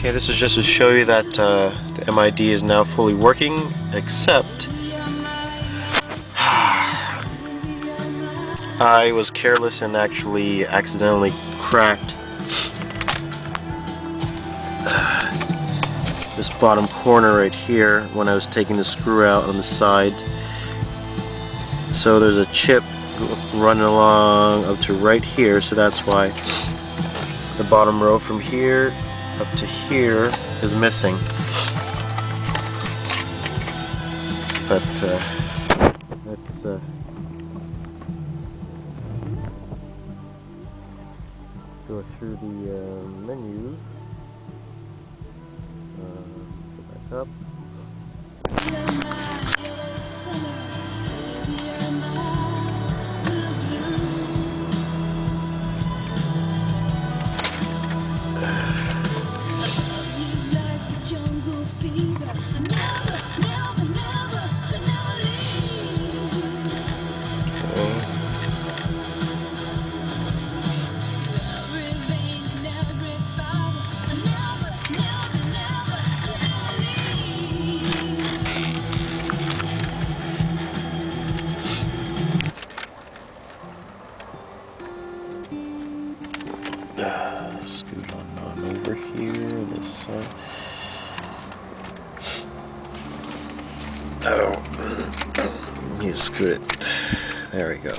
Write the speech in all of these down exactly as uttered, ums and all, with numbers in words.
Okay, this is just to show you that uh, the M I D is now fully working, except I was careless and actually accidentally cracked this bottom corner right here when I was taking the screw out on the side. So there's a chip running along up to right here, so that's why the bottom row from here up to here is missing. But uh, let's uh, go through the uh, menu. Uh, go back up. Uh, scoot on, on over here, this side. Oh, you scoot it. There we go.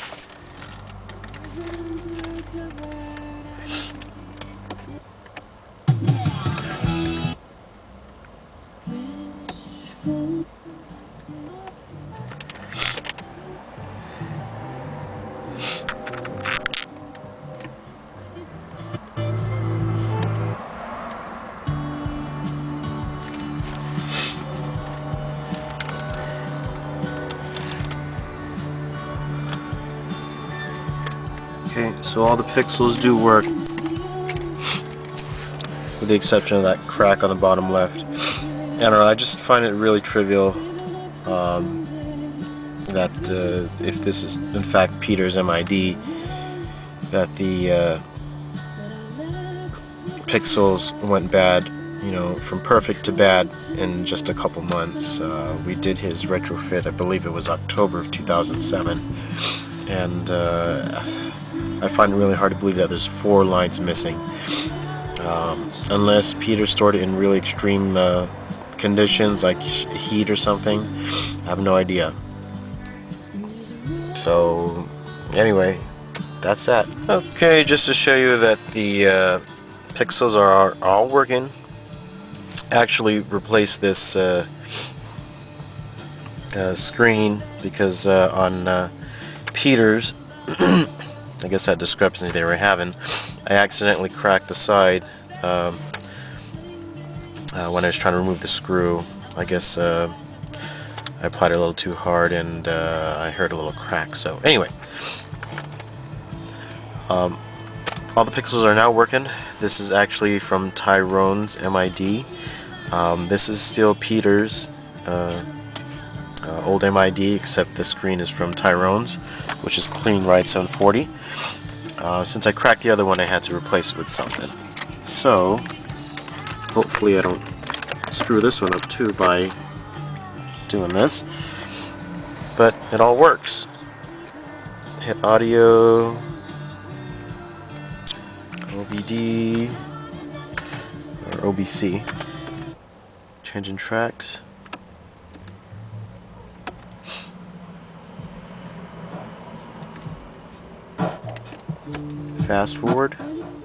Okay, so all the pixels do work, with the exception of that crack on the bottom left. I don't know, I just find it really trivial um, that uh, if this is in fact Peter's M I D, that the uh, pixels went bad, you know, from perfect to bad in just a couple months. Uh, we did his retrofit, I believe it was October of two thousand seven, and uh, I find it really hard to believe that there's four lines missing. Um, unless Peter stored it in really extreme uh, conditions, like heat or something. I have no idea. So, anyway, that's that. Okay, just to show you that the uh, pixels are, are all working. Actually replaced this uh, uh, screen because uh, on uh, Peter's I guess that discrepancy they were having, I accidentally cracked the side um, uh, when I was trying to remove the screw. I guess uh, I applied it a little too hard and uh, I heard a little crack. So anyway, um, all the pixels are now working. This is actually from Tyrone's M I D. Um, this is still Peter's uh, uh, old M I D, except the screen is from Tyrone's, which is Clean Ride seven forty. Uh, since I cracked the other one, I had to replace it with something. So, hopefully I don't screw this one up too by doing this. But it all works. Hit audio, O B D, or O B C. Changing tracks. Fast forward.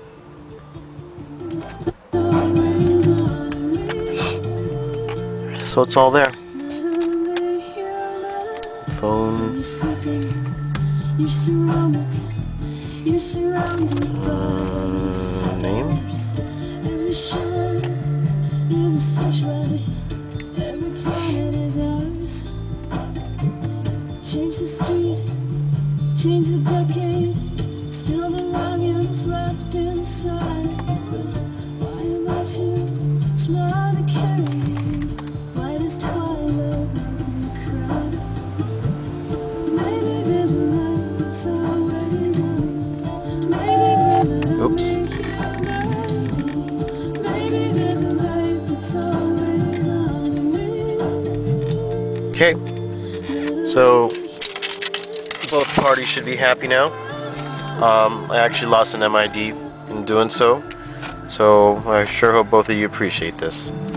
So it's all there. Phone. Uh, name. Change the street, change the decade. Still belongings left inside. Why am I too small to carry you? Why does twilight make me cry? Maybe there's a light that's always on. Maybe, baby, I'll make it right. Maybe there's a Okay, so both parties should be happy now. Um, I actually lost an M I D in doing so, so I sure hope both of you appreciate this.